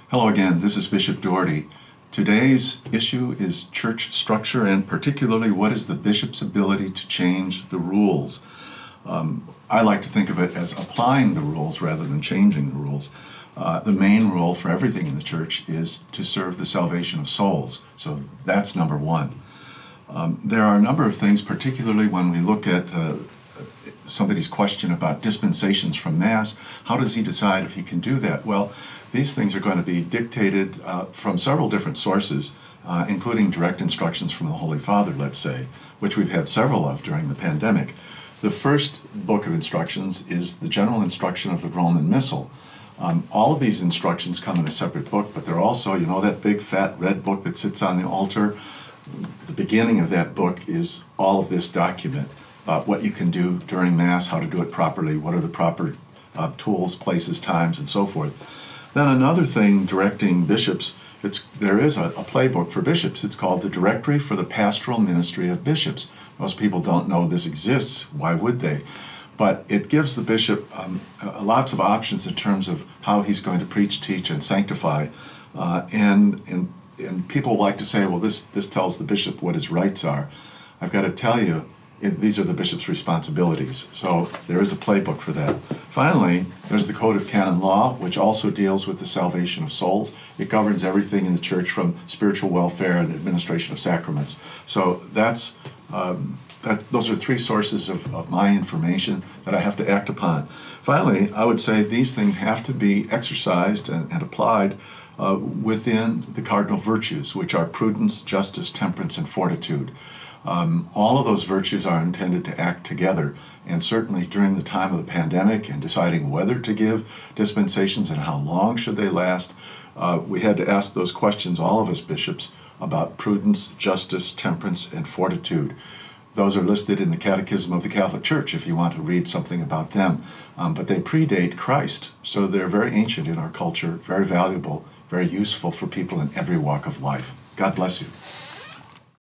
Hello again, this is Bishop Doherty. Today's issue is church structure and particularly what is the bishop's ability to change the rules. I like to think of it as applying the rules rather than changing the rules. The main rule for everything in the church is to serve the salvation of souls. So that's number one. There are a number of things, particularly when we look at somebody's question about dispensations from Mass. How does he decide if he can do that? Well, these things are going to be dictated from several different sources, including direct instructions from the Holy Father, let's say, which we've had several of during the pandemic. The first book of instructions is the general instruction of the Roman Missal. All of these instructions come in a separate book, but they're also, you know, that big fat red book that sits on the altar. The beginning of that book is all of this document about what you can do during Mass, how to do it properly, what are the proper tools, places, times, and so forth. Then another thing directing bishops, there is a playbook for bishops. It's called the Directory for the Pastoral Ministry of Bishops. Most people don't know this exists. Why would they? But it gives the bishop lots of options in terms of how he's going to preach, teach, and sanctify. And people like to say, well, this tells the bishop what his rights are. I've got to tell you, these are the bishop's responsibilities. So there is a playbook for that. Finally, there's the Code of Canon Law, which also deals with the salvation of souls. It governs everything in the church from spiritual welfare and administration of sacraments. So those are three sources of my information that I have to act upon. Finally, I would say these things have to be exercised and applied within the cardinal virtues, which are prudence, justice, temperance, and fortitude. All of those virtues are intended to act together, and certainly during the time of the pandemic and deciding whether to give dispensations and how long should they last, we had to ask those questions, all of us bishops, about prudence, justice, temperance, and fortitude. Those are listed in the Catechism of the Catholic Church if you want to read something about them, but they predate Christ, so they're very ancient in our culture, very valuable, very useful for people in every walk of life. God bless you.